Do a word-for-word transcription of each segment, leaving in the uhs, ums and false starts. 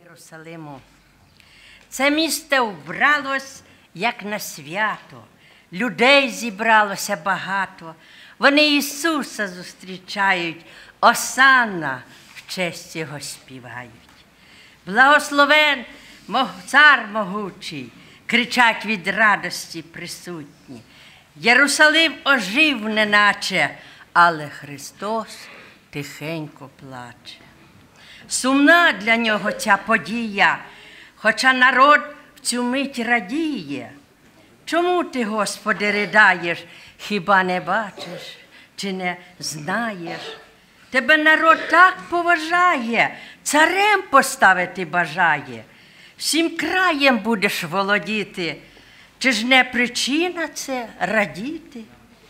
Єрусалиму. Це місто вбралось, як на свято. Людей зібралося багато. Вони Ісуса зустрічають, осанна в честь Його співають. Благословен цар могучий, кричать від радості присутні. Єрусалим ожив неначе, але Христос тихенько плаче. Сумна для нього ця подія, хоча народ в цю мить радіє. Чому ти, Господи, ридаєш, хіба не бачиш, чи не знаєш? Тебе народ так поважає, царем поставити бажає. Всім краєм будеш володіти, чи ж не причина це радіти?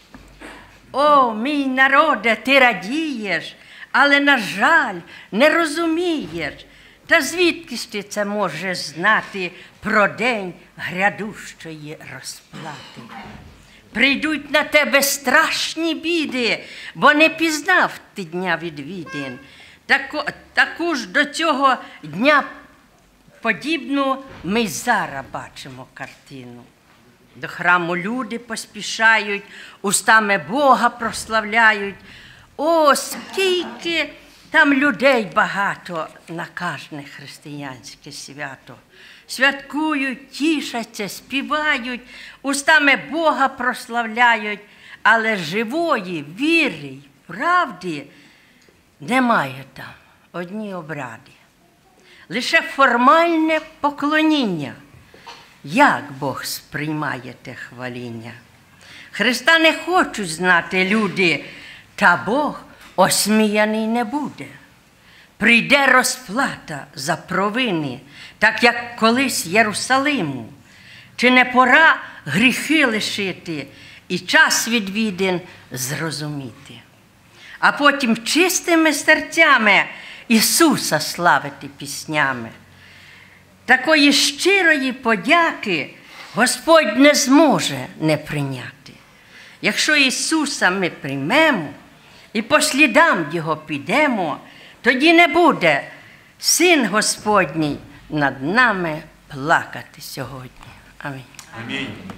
О, мій народе, ти радієш, але, на жаль, не розумієш. Та звідки ж ти це можеш знати про день грядущої розплати? Прийдуть на тебе страшні біди, бо не пізнав ти дня відвідин. Таку, таку ж до цього дня подібну ми зараз бачимо картину. До храму люди поспішають, устами Бога прославляють. О, скільки там людей багато на кожне християнське свято. Святкують, тішаться, співають, устами Бога прославляють, але живої віри й правди немає там, одні обряди. Лише формальне поклоніння. Як Бог сприймає те хваління? Христа не хочуть знати люди, та Бог осміяний не буде. Прийде розплата за провини, так як колись Єрусалиму. Чи не пора гріхи лишити і час відвідин зрозуміти? А потім чистими серцями Ісуса славити піснями. Такої щирої подяки Господь не зможе не прийняти. Якщо Ісуса ми приймемо і по слідам Його підемо, тоді не буде Син Господній над нами плакати сьогодні. Амінь. Амінь.